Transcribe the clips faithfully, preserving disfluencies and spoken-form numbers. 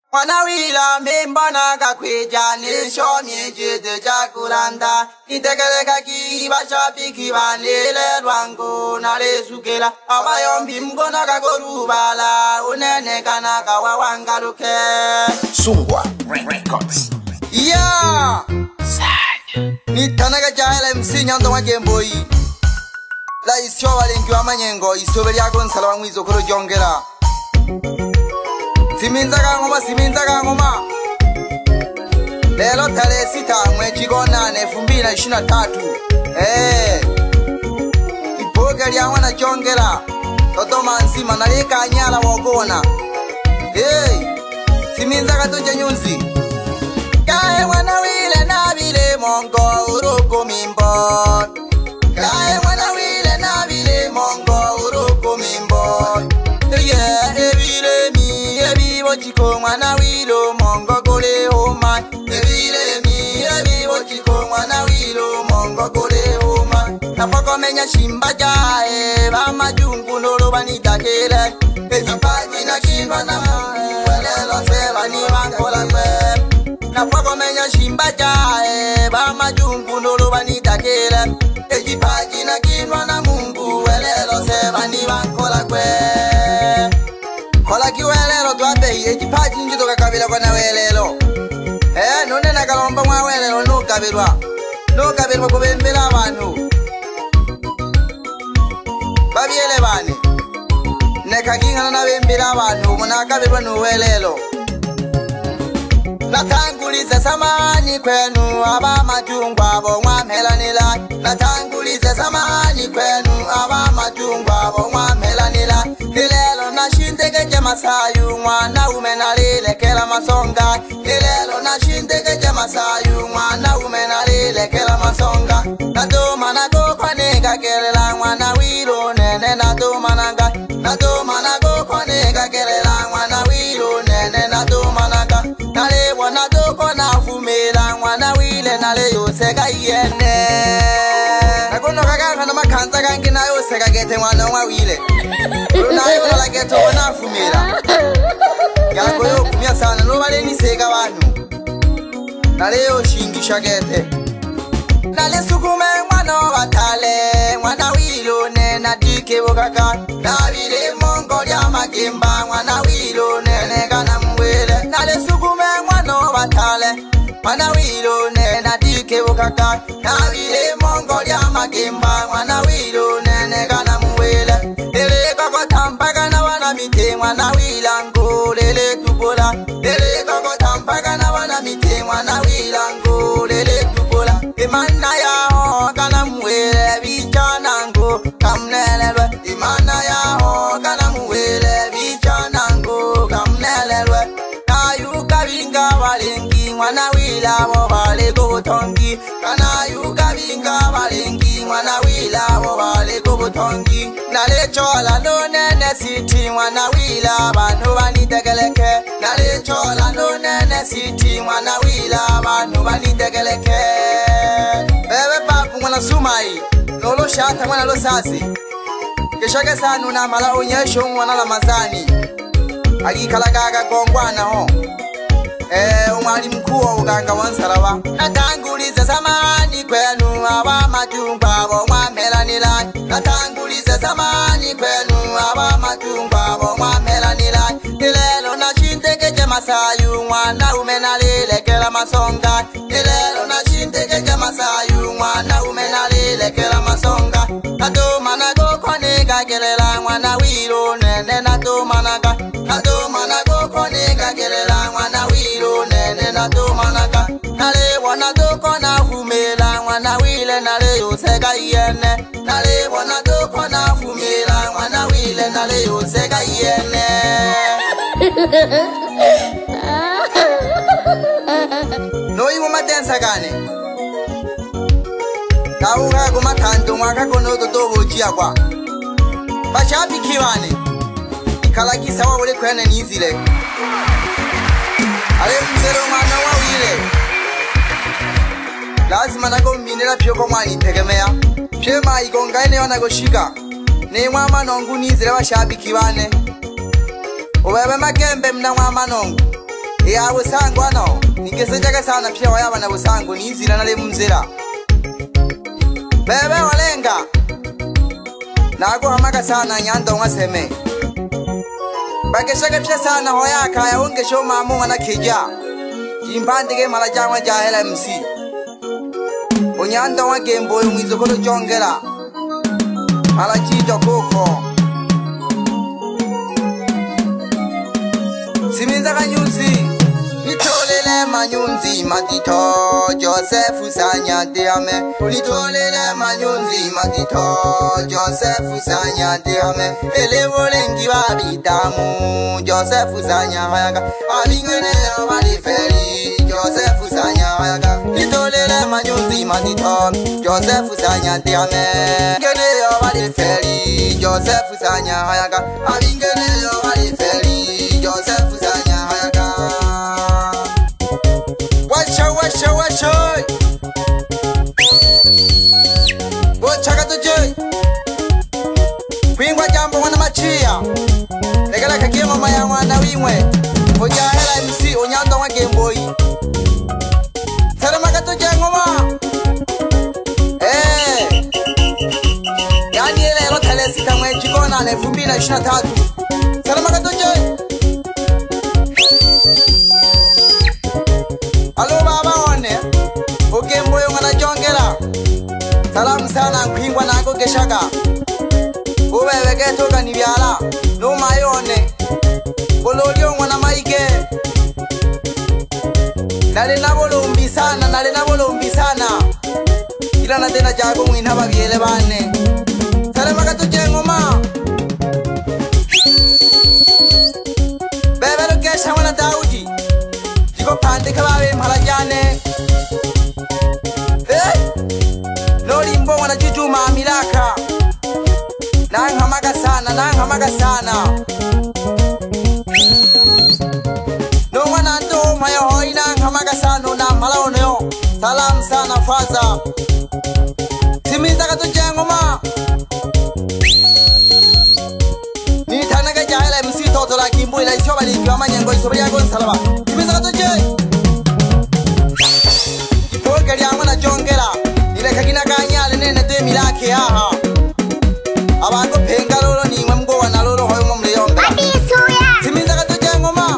Mwana wila mbona kakweja nisho miejete chakulanda Itekeleka ki bashabiki banele rwango nale sukela Abayombi mbona kakorubala unene kana kawawangaruke Sungwa Records. Yeah! Nitanaka jahela M C Nyando wa Gemboy La isyo walengi wa manyengo isobeli yako nsala wa mwizo kuro jongera Siminza kangoma, siminza kangoma Lelo tale sita mwechi gona elfu mbili na ishirini na tatu Eh Ipoga liya wana jongera Dodoma nzima nalika anyala wogona Hey Siminza katoja nyunzi Kae wana wile na vile mongo uruko mimbo Kae wana wile na vile mongo uruko mimbo Yeah, evile mi, evivo chico mwana wilo mongo kole homa Evile mi, evivo chico mwana wilo mongo kole homa Napoko menya shimba jae, vama jungu nolo vanitakele Ejipaji na shimba na mungu, welelo seva ni wankola kwe Napoko menya shimba jae, vama jungu nolo vanitakele Ejipaji na kinwa na mungu, welelo seva ni wankola kwe Kola kiwelelo tuwape ejipaji njito kakabila kwa na welelo Eh, nune na kalomba mwa welelo no kabilwa No kabilwa kubembela abantu Babiele bane Nekakingana na bembela abantu Muna kabilwa no welelo Natangulize samani kwenu Aba majungwa abo mwa melanila Natangulize samani kwenu Aba majungwa abo mwa melanila Ilelo na shindege masayu mwana umena lile kela masonga Ilelo na shindege masayu mwana umena lile kela masonga Nadoma na gokwa nega kelela mwana wilo nene nadoma nanga Nadoma na gokwa nega kelela mwana wilo nene nadoma nanga Nalewa na doko na fumela mwana wile nale yosega yene Nakono kaganga na makanza gangi na yosega gete mwana mwa wile Unayo na lageto wana fumela Yako yo kumia sana no wale ni sega wanu Nale yo shingisha gete Nale sukume mwana watale Mwana wilo nena dike bokaka Nabile mongo ya magimba Mwana wilo nene gana mwele Nale sukume mwana watale Mwana wilo nena dike bokaka Nabile mongo ya magimba Mwana wilo nene gana mwele Ele koko tampaga na wana mite Mwana wilango lele tupola Ele koko tampaga na wana mite Mwana wilango lele tupola Imana ya ho kana mwele Vichanango kamnelelwe Imana ya ho kana mwele Vichanango kamnelelwe Nayuka vinga walengi Mwana wilabo vale kubutongi Kanayuka vinga walengi Mwana wilabo vale kubutongi Nalechola no nene siti Mwana wila banu vanitegeleke Nalechola no nene siti Mwana wila banu vanitegeleke Bebe papu mwana sumai Nolo shata mwana lo sasi Kishake sanu na mala unyesho mwana la mazani Agikalagaga kongwana ho Eh, umwali mkuu wa uganga wansaraba Natangulize samani kwenu Aba majungwa abo mwamelanila Natangulize samani kwenu Aba majungwa abo mwamelanila Ilelo na shindege masayu Mwana umena lile kela masonga Ilelo na shindege masayu Mwana umena lile kela masonga Nadoma na goko nega gelela Mwana wilo nene nadoma naga Nadoma na goko nega gelela Mwana wilo nene nadoma naga Nale wana doko na fumela Mwana wile nale yosega yene Nale wana doko na fumela Mwana wile nale yosega yene No iwo matensa gane Kauga kumatanto mwaka kono totobo chiakwa Bashabi kiwane Ikalakisa wa wale kwene nizile Ale mzero mwana wa wile Lazima nako mbinela pyo kwa mwani tegemea Pema ikonga ene wana goshika Ne mwama nongu nizile bashabi kiwane Uwewe makembe mna mwama nongu ya busango ano nigesejaga sana pia wayaba na busango nizira nale mumzira bebe walenga nago hamaga sana nyando ngaseme bakeshaka pia sana hoyaka ya unge shoma mu na kija imbandige mala jangwa jahela M C onyando wa gembo mwizokolo jongera mala jijo koko siminza kanyuzi litolele manyunzi matito Joseph Sanya diame litolele manyunzi matito Joseph Sanya diame elevolengi babitamu Joseph Sanya hayaga alingene amaliferi Joseph Sanya hayaga litolele manyunzi matito Joseph Sanya diame ngene amaliferi Joseph Sanya hayaga alingene amaliferi Joseph Sanya hayaga Wacha wacha wacha Wacha katoje Kwingwa jambo wana machia Legala kakema maya wana wimwe Oja hela M C onyando wa Game Boy Salama katoje ngoma Eh Yani ele rotale sita mwechi kona na elfu mbili na ishirini na tatu Salama katoje Alo baba one Ogembo yongana jongela Salam sana nkwingwa nako geshaka Uwewe getoga nibyala No mayone Bololi yongwana maike Nale nabolo umbi sana Nale nabolo umbi sana Ila natena jago mwina babiele bane Salama kato jengoma Bebe lo gesha wana Daudi Jiko pande kabawe mhalajane Eh No limbo wana jujuma milaka Nang hamaga sana, nang hamaga sana No wana ndo maya hoi nang hamaga sana na malao neo Salam sana faza Simiza kato jengoma Ni tanaga jahela M C toto la kimbo ila isoba li kiwa manyengo isoba yago nsalaba Simiza kato je Kipolgari yangu na jongera Ile kakina kanyale nene de milake aha Abango penga lolo ni mgo wana lolo hoyo mumle yombe Simiza kato jengoma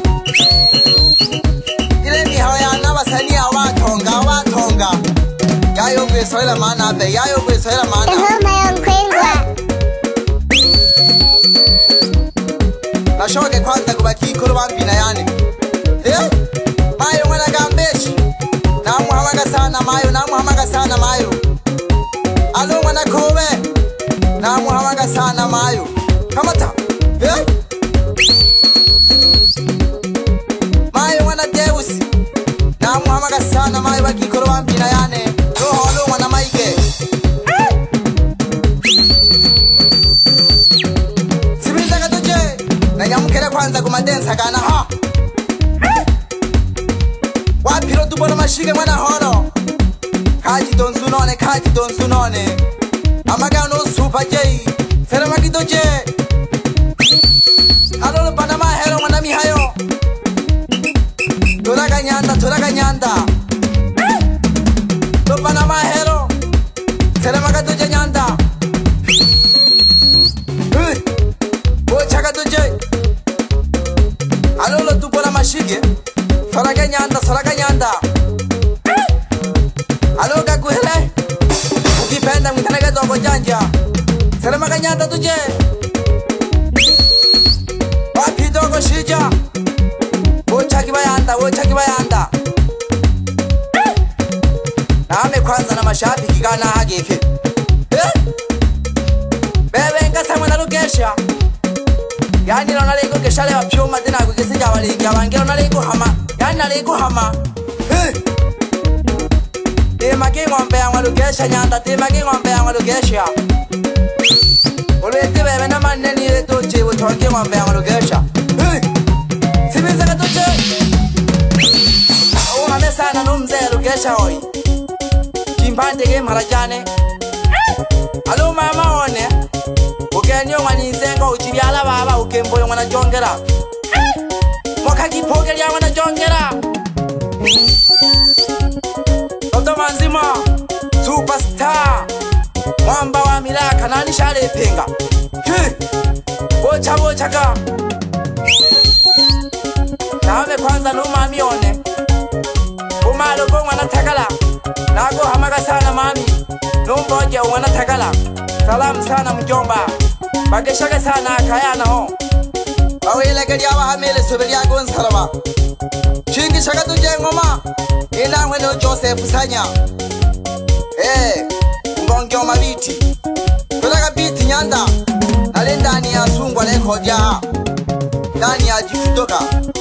Ile ni hawaya nabasani awatonga awatonga Yayo kwe soila mana be yayo kwe soila mana Nashoke kwanza kubaki kuru wampina yani Eh Mayo mwana gambeshi Namu hamaga sana mayo Namu hamaga sana mayo Alo mwana kowe Namu hamaga sana mayo Kamata Eh Mayo mwana deusi Namu hamaga sana mayo Baki kuru wampina yani Roho alo mwana maike Simiza katoje Nanyamukele kwanza kumadensa gana ha Wapiro tubona mashige mwana horo Kaji donsu none, kaji donsu none Amaga no super J Sera makito J Alolo panama hero mwana mihayo Toraga nyanda, toraga nyanda Lo panama hero Sera makato J nyanda Bocha kato J Alolo tubona mashige Soraga nyanda, soraga nyanda Alo kakuhele Ukipenda mwitanaga dogo janja Salama kanyanda tuje Wapi dogo shija Wocha kibayanda, wocha kibayanda Name kwanza na mashabi kikana hageke Eh Bebe nkasa mwana lukesha Yani lona lego keshale wa pyoma Dina kukesija waliki Wangelo na lego hama Yani na lego hama Eh Tima ki ngombe ya walugesha nyanda Tima ki ngombe ya walugesha Ulweti bebe na maneni ile tochi Utonki ngombe ya walugesha Simiza katoche Uhame sana numze ya lugesha hoi Chimpante ke marajane Alo mama one Ukenyo mwani nsengo uchibiala baba Ukembo yung wana jongera Mwaka kipogeli ya wana jongera Nyongera Toto Manzima Superstar Mwamba wa Milaka nani shale penga Hi Bocha bocha ka Nawe kwanza numa mione Umalo bonga na takala Nago hamaga sana mami Numboje unga takala Salamu sana mjomba Bageshaka sana kayana ho Awele gadiya wa hamele sobeliya gonsalama Chingi shaka tuje ngoma Ina mweno Joseph Sanya Eh Ngongyo mabiti Kutaka biti nyanda Nale ndani ya Sungwa record ya Ndani ya Jifutoka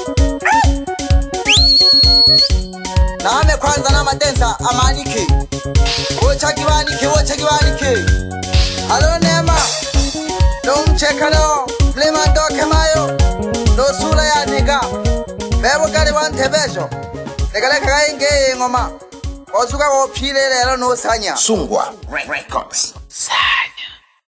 Naame kwanza na matensa amanike Wocha kiwanike, wocha kiwanike Halo Nema No mchekano Flema ndoke mayo No sura ya niga Bebo kare wante besho Negale kaka inge ngoma Osuka ko pile lelo no sanya Sungwa Records.